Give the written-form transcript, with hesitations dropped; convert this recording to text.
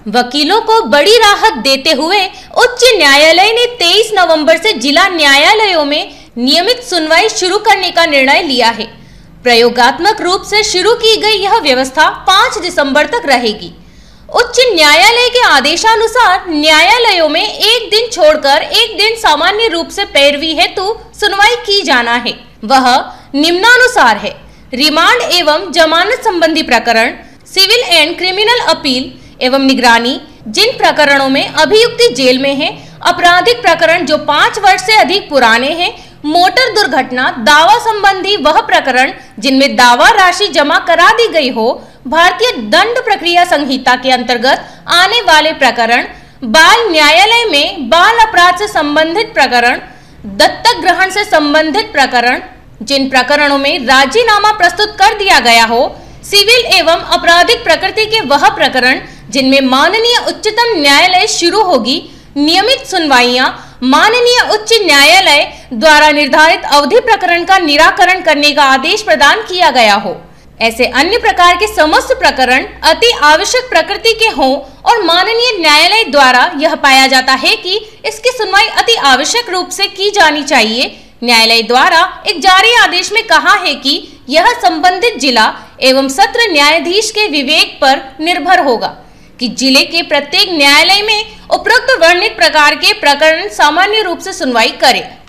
वकीलों को बड़ी राहत देते हुए उच्च न्यायालय ने 23 नवंबर से जिला न्यायालयों में नियमित सुनवाई शुरू करने का निर्णय लिया है। प्रयोगात्मक रूप से शुरू की गई यह व्यवस्था 5 दिसंबर तक रहेगी। उच्च न्यायालय के आदेशानुसार न्यायालयों में एक दिन छोड़कर एक दिन सामान्य रूप से पैरवी हेतु सुनवाई की जाना है। वह निम्नानुसार है: रिमांड एवं जमानत संबंधी प्रकरण, सिविल एंड क्रिमिनल अपील एवं निगरानी जिन प्रकरणों में अभियुक्ति जेल में है, आपराधिक प्रकरण जो 5 वर्ष से अधिक पुराने हैं, मोटर दुर्घटना दावा संबंधी वह प्रकरण जिनमें दावा राशि जमा करा दी गई हो, भारतीय दंड प्रक्रिया संहिता के अंतर्गत आने वाले प्रकरण, बाल न्यायालय में बाल अपराध से संबंधित प्रकरण, दत्तक ग्रहण से संबंधित प्रकरण, जिन प्रकरणों में राजीनामा प्रस्तुत कर दिया गया हो, सिविल एवं आपराधिक प्रकृति के वह प्रकरण जिनमें माननीय उच्चतम न्यायालय शुरू होगी, नियमित सुनवाइयां माननीय उच्च न्यायालय द्वारा निर्धारित अवधि प्रकरण का निराकरण करने का आदेश प्रदान किया गया हो। ऐसे अन्य प्रकार के समस्त प्रकरण अति आवश्यक प्रकृति के हों और माननीय न्यायालय द्वारा यह पाया जाता है कि इसकी सुनवाई अति आवश्यक रूप से की जानी चाहिए, न्यायालय द्वारा एक जारी आदेश में कहा है कि यह संबंधित जिला एवं सत्र न्यायाधीश के विवेक पर निर्भर होगा कि जिले के प्रत्येक न्यायालय में उपरोक्त वर्णित प्रकार के प्रकरण सामान्य रूप से सुनवाई करे।